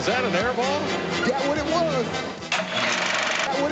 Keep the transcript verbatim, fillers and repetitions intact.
Was that an air ball? That what it was.